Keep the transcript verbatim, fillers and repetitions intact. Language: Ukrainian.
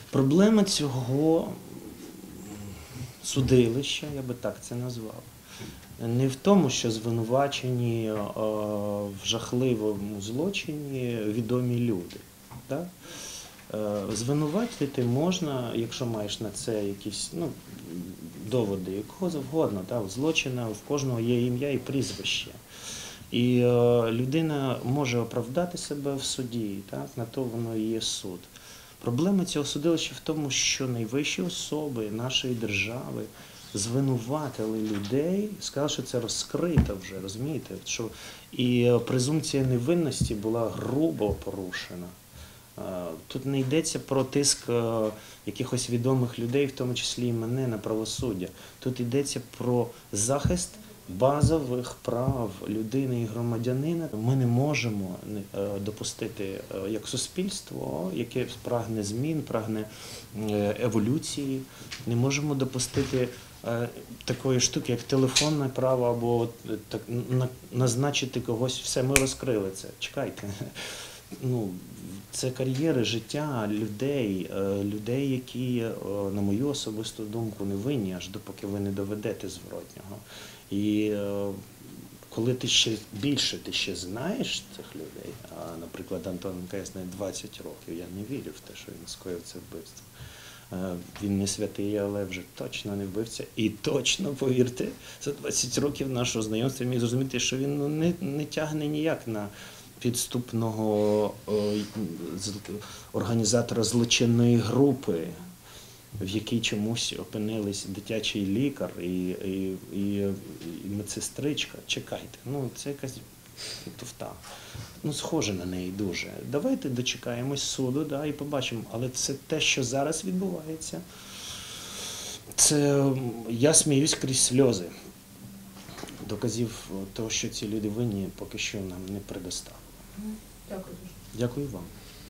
Проблема цього судилища, я би так це назвав, не в тому, що звинувачені в жахливому злочині відомі люди. Так? Звинуватити можна, якщо маєш на це якісь ну, доводи, якого завгодно, так? Злочина, в кожного є ім'я і прізвище. І людина може оправдати себе в суді, так? На то воно і є суд. Проблема цього судилища в тому, що найвищі особи нашої держави звинуватили людей, сказали, що це розкрито вже, розумієте? Що і презумпція невинності була грубо порушена. Тут не йдеться про тиск якихось відомих людей, в тому числі і мене, на правосуддя. Тут йдеться про захист базових прав людини і громадянина. Ми не можемо допустити як суспільство, яке прагне змін, прагне еволюції, не можемо допустити такої штуки, як телефонне право, або так, назначити когось, все, ми розкрили це, чекайте. Ну, це кар'єри, життя людей, людей, які, на мою особисту думку, не винні, аж допоки ви не доведете зворотнього. І коли ти ще більше, ти ще знаєш цих людей, а, наприклад, Антоненка я знаю двадцять років, я не вірю в те, що він скоїв це вбивство. Він не святий, але вже точно не вбивця. І точно, повірте, за двадцять років нашого знайомства міг зрозуміти, що він ну, не, не тягне ніяк на підступного о, організатора злочинної групи, в якій чомусь опинились дитячий лікар і, і, і, і медсестричка. Чекайте, ну це якась туфта. Ну, схоже на неї дуже. Давайте дочекаємось суду, да, і побачимо. Але це те, що зараз відбувається. Це я сміюсь крізь сльози. Доказів того, що ці люди винні, поки що нам не предоставили. Дякую дуже. Дякую вам.